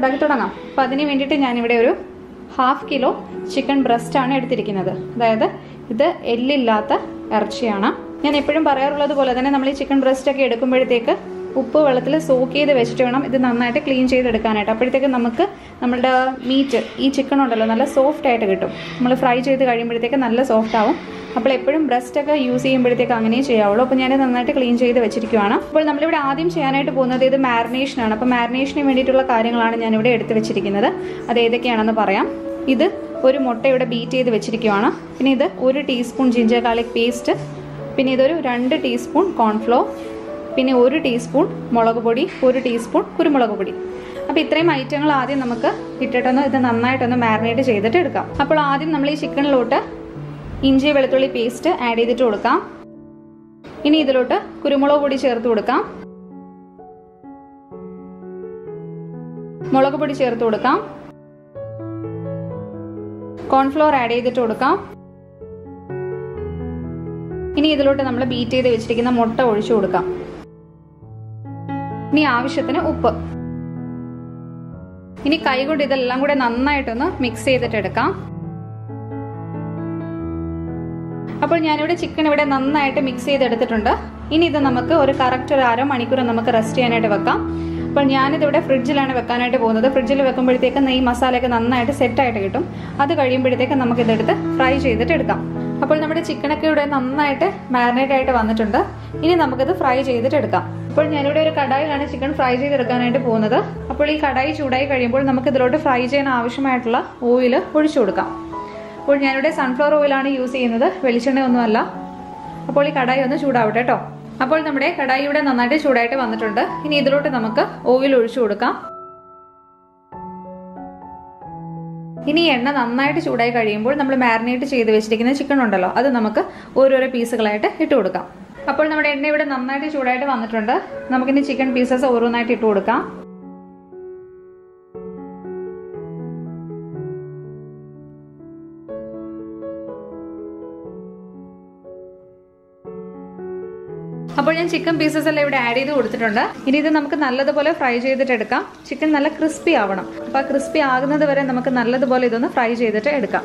ഉണ്ടാക്കി തുടങ്ങാം. അപ്പോൾ അതിന് വേണ്ടിയിട്ട് ഞാനിവിടെ ഒരു 1/2 കിലോ ചിക്കൻ ബ്രസ്റ്റ് ആണ് എടുത്തിരിക്കുന്നത്. അതായത് ഇത് എല്ലില്ലാത്ത ഇറച്ചിയാണ്. ഞാൻ എപ്പോഴും പറയാറുള്ളത് പോലെ തന്നെ നമ്മൾ ഈ ചിക്കൻ ബ്രസ്റ്റ് ഒക്കെ എടുക്കുമ്പോഴത്തേക്ക് ഉപ്പ് വെള്ളത്തിൽ സോക്ക് ചെയ്ത് വെച്ചിട്ട് വേണം ഇത് നന്നായിട്ട് ക്ലീൻ ചെയ്തെടുക്കാനായിട്ട്. അപ്പോഴത്തേക്ക് നമുക്ക് നമ്മളുടെ മീറ്റ് ഈ ചിക്കൻ ഉണ്ടല്ലോ നല്ല സോഫ്റ്റ് ആയിട്ട് കിട്ടും. നമ്മൾ ഫ്രൈ ചെയ്ത് കഴിയുമ്പോഴത്തേക്ക് നല്ല സോഫ്റ്റ് ആവും. അപ്പോൾ എപ്പോഴും ബ്രസ്റ്റ് ഒക്കെ യൂസ് ചെയ്യുമ്പോഴത്തേക്ക് അങ്ങനെ ചെയ്യാവുള്ളൂ. അപ്പോൾ ഞാൻ നന്നായിട്ട് ക്ലീൻ ചെയ്ത് വെച്ചിരിക്കുകയാണ്. അപ്പോൾ നമ്മളിവിടെ ആദ്യം ചെയ്യാനായിട്ട് പോകുന്നത് ഇത് മാരിനേഷനാണ്. അപ്പോൾ മാരിനേഷന് വേണ്ടിയിട്ടുള്ള കാര്യങ്ങളാണ് ഞാനിവിടെ എടുത്ത് വെച്ചിരിക്കുന്നത്. അത് ഏതൊക്കെയാണെന്ന് പറയാം. ഇത് ഒരു മുട്ട ഇവിടെ ബീറ്റ് ചെയ്ത് വെച്ചിരിക്കുകയാണ്. പിന്നെ ഇത് 1 ടീസ്പൂൺ ജിഞ്ചർ ഗാർലിക് പേസ്റ്റ്, പിന്നെ ഇതൊരു 2 ടീസ്പൂൺ കോൺഫ്ലോർ, പിന്നെ 1 ടീസ്പൂൺ മുളക് പൊടി, 1 ടീസ്പൂൺ കുരുമുളക് പൊടി. അപ്പോൾ ഇത്രയും ഐറ്റങ്ങൾ ആദ്യം നമുക്ക് ഇട്ടിട്ടൊന്ന് ഇത് നന്നായിട്ടൊന്ന് മാരിനേറ്റ് ചെയ്തിട്ട് എടുക്കാം. അപ്പോൾ ആദ്യം നമ്മൾ ഈ ചിക്കനിലോട്ട് ഇഞ്ചി വെളുത്തുള്ളി പേസ്റ്റ് ആഡ് ചെയ്തിട്ട് കൊടുക്കാം. ഇനി ഇതിലോട്ട് കുരുമുളക് പൊടി ചേർത്ത് കൊടുക്കാം, മുളക് പൊടി ചേർത്ത് കൊടുക്കാം, കോൺഫ്ലോർ ആഡ് ചെയ്തിട്ട് കൊടുക്കാം. ഇനി ഇതിലോട്ട് നമ്മൾ ബീറ്റ് ചെയ്ത് വെച്ചിരിക്കുന്ന മുട്ട ഒഴിച്ചു കൊടുക്കാം. ഇനി ആവശ്യത്തിന് ഉപ്പ്. ഇനി കൈകൊണ്ട് ഇതെല്ലാം കൂടെ നന്നായിട്ടൊന്ന് മിക്സ് ചെയ്തിട്ട് എടുക്കാം. അപ്പോൾ ഞാനിവിടെ ചിക്കൻ ഇവിടെ നന്നായിട്ട് മിക്സ് ചെയ്തെടുത്തിട്ടുണ്ട്. ഇനി ഇത് നമുക്ക് ഒരു കറക്റ്റ് ഒരു 1/2 മണിക്കൂർ നമുക്ക് റെസ്റ്റ് ചെയ്യാനായിട്ട് വെക്കാം. അപ്പോൾ ഞാനിതിവിടെ ഫ്രിഡ്ജിലാണ് വെക്കാനായിട്ട് പോകുന്നത്. ഫ്രിഡ്ജിൽ വെക്കുമ്പോഴത്തേക്ക് ഈ മസാലയൊക്കെ നന്നായിട്ട് സെറ്റായിട്ട് കിട്ടും. അത് കഴിയുമ്പോഴത്തേക്ക് നമുക്കിതെടുത്ത് ഫ്രൈ ചെയ്തിട്ട് എടുക്കാം. അപ്പോൾ നമ്മുടെ ചിക്കനൊക്കെ ഇവിടെ നന്നായിട്ട് മാരിനേറ്റ് ആയിട്ട് വന്നിട്ടുണ്ട്. ഇനി നമുക്കിത് ഫ്രൈ ചെയ്തിട്ട് എടുക്കാം. അപ്പോൾ ഞാനിവിടെ ഒരു കടായിലാണ് ചിക്കൻ ഫ്രൈ ചെയ്തെടുക്കാനായിട്ട് പോകുന്നത്. അപ്പോൾ ഈ കടായി ചൂടായി കഴിയുമ്പോൾ നമുക്ക് ഇതിലോട്ട് ഫ്രൈ ചെയ്യാൻ ആവശ്യമായിട്ടുള്ള ഓയിൽ ഒഴിച്ചു കൊടുക്കാം. അപ്പോൾ ഞാനിവിടെ സൺഫ്ലവർ ഓയിലാണ് യൂസ് ചെയ്യുന്നത്, വെളിച്ചെണ്ണയൊന്നുമല്ല. അപ്പോൾ ഈ കടായി ഒന്ന് ചൂടാവട്ടെ കേട്ടോ. അപ്പോൾ നമ്മുടെ കടായി ഇവിടെ നന്നായിട്ട് ചൂടായിട്ട് വന്നിട്ടുണ്ട്. ഇനി ഇതിലോട്ട് നമുക്ക് ഓയിൽ ഒഴിച്ചു കൊടുക്കാം. ഇനി എണ്ണ നന്നായിട്ട് ചൂടായി കഴിയുമ്പോൾ നമ്മൾ മാരിനേറ്റ് ചെയ്ത് വെച്ചിരിക്കുന്ന ചിക്കൻ ഉണ്ടല്ലോ അത് നമുക്ക് ഓരോരോ പീസുകളായിട്ട് ഇട്ട് കൊടുക്കാം. അപ്പോൾ നമ്മുടെ എണ്ണ ഇവിടെ നന്നായിട്ട് ചൂടായിട്ട് വന്നിട്ടുണ്ട്. നമുക്കിനി ചിക്കൻ പീസസ് ഓരോന്നായിട്ട് ഇട്ട് കൊടുക്കാം. അപ്പോൾ ഞാൻ ചിക്കൻ പീസസ് എല്ലാം ഇവിടെ ആഡ് ചെയ്ത് കൊടുത്തിട്ടുണ്ട്. ഇനി ഇത് നമുക്ക് നല്ലതുപോലെ ഫ്രൈ ചെയ്തിട്ട് എടുക്കാം. ചിക്കൻ നല്ല ക്രിസ്പി ആവണം. അപ്പോൾ ആ ക്രിസ്പി ആകുന്നത് വരെ നമുക്ക് നല്ലതുപോലെ ഇതൊന്ന് ഫ്രൈ ചെയ്തിട്ട് എടുക്കാം.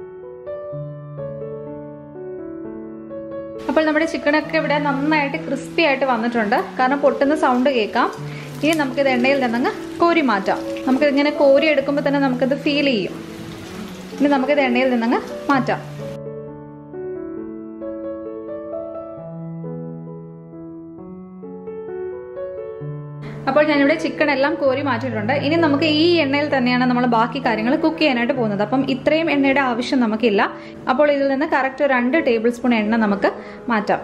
അപ്പോൾ നമ്മുടെ ചിക്കനൊക്കെ ഇവിടെ നന്നായിട്ട് ക്രിസ്പി ആയിട്ട് വന്നിട്ടുണ്ട്. കാരണം പൊട്ടുന്ന സൗണ്ട് കേൾക്കാം. ഇനി നമുക്കിത് എണ്ണയിൽ നിന്നങ്ങ് കോരി മാറ്റാം. നമുക്കിതിങ്ങനെ കോരി എടുക്കുമ്പോൾ തന്നെ നമുക്കിത് ഫീൽ ചെയ്യും. ഇനി നമുക്കിത് എണ്ണയിൽ നിന്നങ്ങ് മാറ്റാം. അപ്പോൾ ഞാനിവിടെ ചിക്കൻ എല്ലാം കോരി മാറ്റിയിട്ടുണ്ട്. ഇനി നമുക്ക് ഈ എണ്ണയിൽ തന്നെയാണ് നമ്മൾ ബാക്കി കാര്യങ്ങൾ കുക്ക് ചെയ്യാനായിട്ട് പോകുന്നത്. അപ്പം ഇത്രയും എണ്ണയുടെ ആവശ്യം നമുക്കില്ല. അപ്പോൾ ഇതിൽ നിന്ന് കറക്റ്റ് 2 ടേബിൾ സ്പൂൺ എണ്ണ നമുക്ക് മാറ്റാം.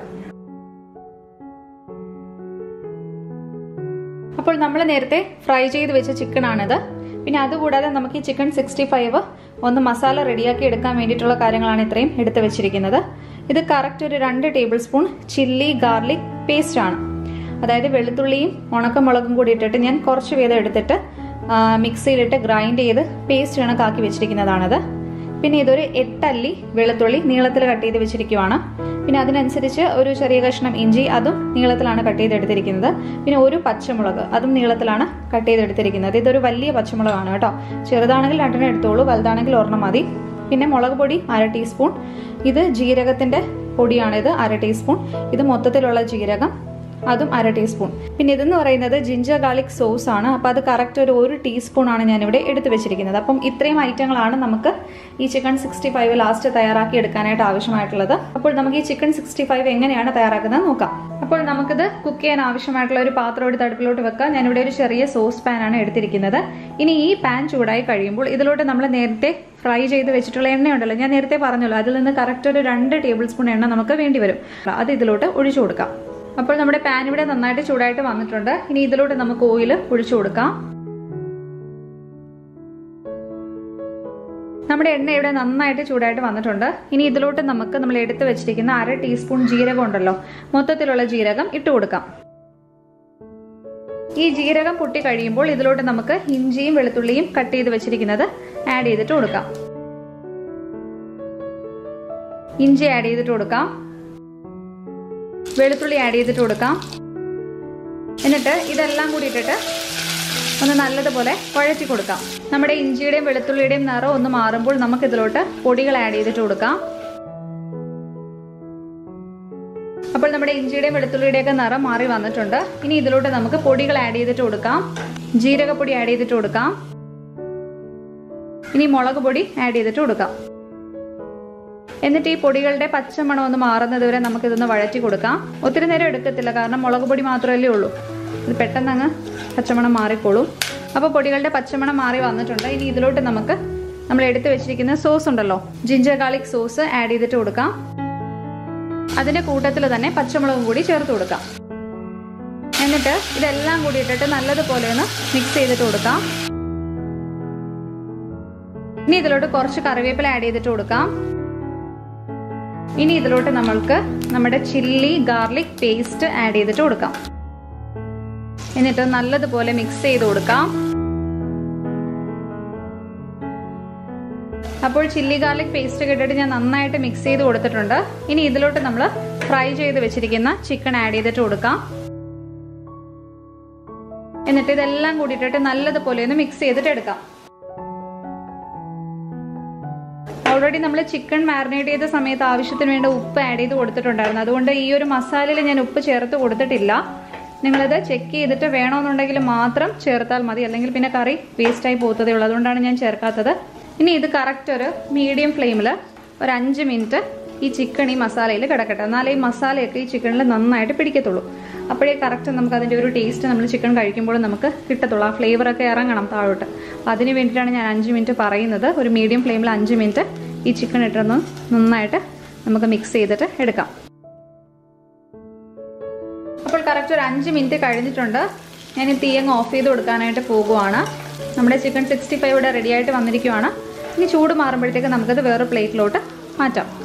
അപ്പോൾ നമ്മൾ നേരത്തെ ഫ്രൈ ചെയ്ത് വെച്ച ചിക്കൻ ആണിത്. പിന്നെ അതുകൂടാതെ നമുക്ക് ഈ ചിക്കൻ 65 ഒന്ന് മസാല റെഡിയാക്കി എടുക്കാൻ വേണ്ടിയിട്ടുള്ള കാര്യങ്ങളാണ് ഇത്രയും എടുത്ത് വെച്ചിരിക്കുന്നത്. ഇത് കറക്റ്റ് ഒരു 2 tablespoon chilli garlic paste ആണ്. അതായത് വെളുത്തുള്ളിയും ഉണക്കമുളകും കൂടി ഇട്ടിട്ട് ഞാൻ കുറച്ച് വീതം എടുത്തിട്ട് മിക്സിയിലിട്ട് ഗ്രൈൻഡ് ചെയ്ത് പേസ്റ്റ് കണക്കാക്കി വെച്ചിരിക്കുന്നതാണത്. പിന്നെ ഇതൊരു 8 അല്ലി വെളുത്തുള്ളി നീളത്തിൽ കട്ട് ചെയ്ത് വെച്ചിരിക്കുവാണ്. പിന്നെ അതിനനുസരിച്ച് ഒരു ചെറിയ കഷ്ണം ഇഞ്ചി, അതും നീളത്തിലാണ് കട്ട് ചെയ്തെടുത്തിരിക്കുന്നത്. പിന്നെ ഒരു പച്ചമുളക്, അതും നീളത്തിലാണ് കട്ട് ചെയ്തെടുത്തിരിക്കുന്നത്. ഇതൊരു വലിയ പച്ചമുളകാണ് കേട്ടോ. ചെറുതാണെങ്കിൽ 2 എടുത്തോളൂ, വലുതാണെങ്കിൽ 1 മതി. പിന്നെ മുളക് പൊടി 1/2 ടീസ്പൂൺ. ഇത് ജീരകത്തിന്റെ പൊടിയാണിത് 1/2 ടീസ്പൂൺ. ഇത് മൊത്തത്തിലുള്ള ജീരകം, അതും 1/2 ടീസ്പൂൺ. പിന്നെ ഇതെന്ന് പറയുന്നത് ജിഞ്ചർ ഗാർലിക് സോസ് ആണ്. അപ്പോൾ അത് കറക്റ്റ് ഒരു 1 ടീസ്പൂൺ ആണ് ഞാനിവിടെ എടുത്ത് വെച്ചിരിക്കുന്നത്. അപ്പം ഇത്രയും ഐറ്റങ്ങളാണ് നമുക്ക് ഈ ചിക്കൻ 65 ലാസ്റ്റ് തയ്യാറാക്കി എടുക്കാനായിട്ട് ആവശ്യമായിട്ടുള്ളത്. അപ്പോൾ നമുക്ക് ഈ ചിക്കൻ 65 എങ്ങനെയാണ് തയ്യാറാക്കുന്നത് നോക്കാം. അപ്പോൾ നമുക്കിത് കുക്ക് ചെയ്യാൻ ആവശ്യമായിട്ടുള്ള ഒരു പാത്രം എടുത്ത് അടുപ്പിലോട്ട് വെക്കാം. ഞാനിവിടെ ഒരു ചെറിയ സോസ് പാൻ ആണ് എടുത്തിരിക്കുന്നത്. ഇനി ഈ പാൻ ചൂടായി കഴിയുമ്പോൾ ഇതിലോട്ട് നമ്മൾ നേരത്തെ ഫ്രൈ ചെയ്ത് വെച്ചിട്ടുള്ള എണ്ണയുണ്ടല്ലോ, ഞാൻ നേരത്തെ പറഞ്ഞല്ലോ, അതിൽ നിന്ന് കറക്റ്റ് ഒരു 2 ടേബിൾ സ്പൂൺ എണ്ണ നമുക്ക് വേണ്ടി വരും. അത് ഇതിലോട്ട് ഒഴിച്ചു കൊടുക്കാം. അപ്പോൾ നമ്മുടെ പാൻ ഇവിടെ നന്നായിട്ട് ചൂടായിട്ട് വന്നിട്ടുണ്ട്. ഇനി ഇതിലോട്ട് നമുക്ക് ഓയിൽ ഒഴിച്ചു കൊടുക്കാം. നമ്മുടെ എണ്ണ ഇവിടെ നന്നായിട്ട് ചൂടായിട്ട് വന്നിട്ടുണ്ട്. ഇനി ഇതിലോട്ട് നമുക്ക് നമ്മൾ എടുത്ത് വെച്ചിരിക്കുന്ന 1/2 ടീസ്പൂൺ ജീരകം ഉണ്ടല്ലോ, മൊത്തത്തിലുള്ള ജീരകം ഇട്ട് കൊടുക്കാം. ഈ ജീരകം പൊട്ടി കഴിയുമ്പോൾ ഇതിലോട്ട് നമുക്ക് ഇഞ്ചിയും വെളുത്തുള്ളിയും കട്ട് ചെയ്ത് വെച്ചിരിക്കുന്നത് ആഡ് ചെയ്തിട്ട് കൊടുക്കാം. ഇഞ്ചി ആഡ് ചെയ്തിട്ട് കൊടുക്കാം, വെളുത്തുള്ളി ആഡ് ചെയ്തിട്ട് കൊടുക്കാം. എന്നിട്ട് ഇതെല്ലാം കൂടി ഇട്ടിട്ട് ഒന്ന് നല്ലതുപോലെ വഴറ്റി കൊടുക്കാം. നമ്മുടെ ഇഞ്ചിയുടെയും വെളുത്തുള്ളിയുടെയും നിറം ഒന്ന് മാറുമ്പോൾ നമുക്ക് ഇതിലോട്ട് പൊടികൾ ആഡ് ചെയ്തിട്ട് കൊടുക്കാം. അപ്പോൾ നമ്മുടെ ഇഞ്ചിയുടെയും വെളുത്തുള്ളിയുടെയൊക്കെ നിറം മാറി വന്നിട്ടുണ്ട്. ഇനി ഇതിലോട്ട് നമുക്ക് പൊടികൾ ആഡ് ചെയ്തിട്ട് കൊടുക്കാം. ജീരകപ്പൊടി ആഡ് ചെയ്തിട്ട് കൊടുക്കാം. ഇനി മുളക് പൊടി ആഡ് ചെയ്തിട്ട് കൊടുക്കാം. എന്നിട്ട് ഈ പൊടികളുടെ പച്ചമണം ഒന്ന് മാറുന്നത് വരെ നമുക്കിതൊന്ന് വഴറ്റി കൊടുക്കാം. ഒത്തിരി നേരം എടുക്കത്തില്ല, കാരണം മുളക് പൊടി മാത്രമല്ലേ ഉള്ളൂ. ഇത് പെട്ടെന്ന് അങ്ങ് പച്ചമണം മാറിക്കോളും. അപ്പോൾ പൊടികളുടെ പച്ചമണം മാറി വന്നിട്ടുണ്ട്. ഇനി ഇതിലോട്ട് നമുക്ക് നമ്മൾ എടുത്തു വെച്ചിരിക്കുന്ന സോസ് ഉണ്ടല്ലോ, ജിഞ്ചർ ഗാർലിക് സോസ് ആഡ് ചെയ്തിട്ട് കൊടുക്കാം. അതിൻ്റെ കൂട്ടത്തിൽ തന്നെ പച്ചമുളകും കൂടി ചേർത്ത് കൊടുക്കാം. എന്നിട്ട് ഇതെല്ലാം കൂടി ഇട്ടിട്ട് നല്ലതുപോലെ ഒന്ന് മിക്സ് ചെയ്തിട്ട് കൊടുക്കാം. ഇനി ഇതിലോട്ട് കുറച്ച് കറിവേപ്പില ആഡ് ചെയ്തിട്ട് കൊടുക്കാം. ഇനി ഇതിലോട്ട് നമ്മൾക്ക് നമ്മുടെ ചില്ലി ഗാർലിക് പേസ്റ്റ് ആഡ് ചെയ്തിട്ട് കൊടുക്കാം. എന്നിട്ട് നല്ലതുപോലെ മിക്സ് ചെയ്ത് കൊടുക്കാം. അപ്പോൾ ചില്ലി ഗാർലിക് പേസ്റ്റ് ഇട്ടിട്ട് ഞാൻ നന്നായിട്ട് മിക്സ് ചെയ്ത് കൊടുത്തിട്ടുണ്ട്. ഇനി ഇതിലോട്ട് നമ്മൾ ഫ്രൈ ചെയ്ത് വെച്ചിരിക്കുന്ന ചിക്കൻ ആഡ് ചെയ്തിട്ട് കൊടുക്കാം. എന്നിട്ട് ഇതെല്ലാം കൂടി ഇട്ടിട്ട് നല്ലതുപോലെ ഒന്ന് മിക്സ് ചെയ്തിട്ട് എടുക്കാം. ഓൾറെഡി നമ്മൾ ചിക്കൻ മാരിനേറ്റ് ചെയ്ത സമയത്ത് ആവശ്യത്തിന് വേണ്ട ഉപ്പ് ആഡ് ചെയ്ത് കൊടുത്തിട്ടുണ്ടായിരുന്നു. അതുകൊണ്ട് ഈ ഒരു മസാലയിൽ ഞാൻ ഉപ്പ് ചേർത്ത് കൊടുത്തിട്ടില്ല. നിങ്ങളത് ചെക്ക് ചെയ്തിട്ട് വേണമെന്നുണ്ടെങ്കിൽ മാത്രം ചേർത്താൽ മതി, അല്ലെങ്കിൽ പിന്നെ കറി വേസ്റ്റായി പോകത്തതേ ഉള്ളൂ. അതുകൊണ്ടാണ് ഞാൻ ചേർക്കാത്തത്. ഇനി ഇത് കറക്റ്റ് ഒരു മീഡിയം ഫ്ലെയിമിൽ ഒരു 5 മിനിറ്റ് ഈ ചിക്കൻ ഈ മസാലയിൽ കിടക്കട്ടെ. എന്നാലേ ഈ മസാലയൊക്കെ ഈ ചിക്കനിൽ നന്നായിട്ട് പിടിക്കത്തുള്ളൂ. അപ്പോഴേ കറക്റ്റ് നമുക്ക് അതിൻ്റെ ഒരു ടേസ്റ്റ് നമ്മൾ ചിക്കൻ കഴിക്കുമ്പോൾ നമുക്ക് കിട്ടത്തുള്ളൂ. ആ ഫ്ലേവറൊക്കെ ഇറങ്ങണം താഴോട്ട്. അപ്പോൾ അതിന് വേണ്ടിയിട്ടാണ് ഞാൻ 5 മിനിറ്റ് പറയുന്നത്. ഒരു മീഡിയം ഫ്ലെയിമിൽ 5 മിനിറ്റ് ഈ ചിക്കൻ ഇട്ടൊന്ന് നന്നായിട്ട് നമുക്ക് മിക്സ് ചെയ്തിട്ട് എടുക്കാം. അപ്പോൾ കറക്റ്റ് ഒരു 5 മിനിറ്റ് കഴിഞ്ഞിട്ടുണ്ട്. ഞാൻ ഈ തീയങ്ങ് ഓഫ് ചെയ്ത് കൊടുക്കാനായിട്ട് പോകുവാണ്. നമ്മുടെ ചിക്കൻ 65 ഇവിടെ റെഡി ആയിട്ട് വന്നിരിക്കുവാണ്. ഇനി ചൂട് മാറുമ്പോഴത്തേക്ക് നമുക്കത് വേറെ പ്ലേറ്റിലോട്ട് മാറ്റാം.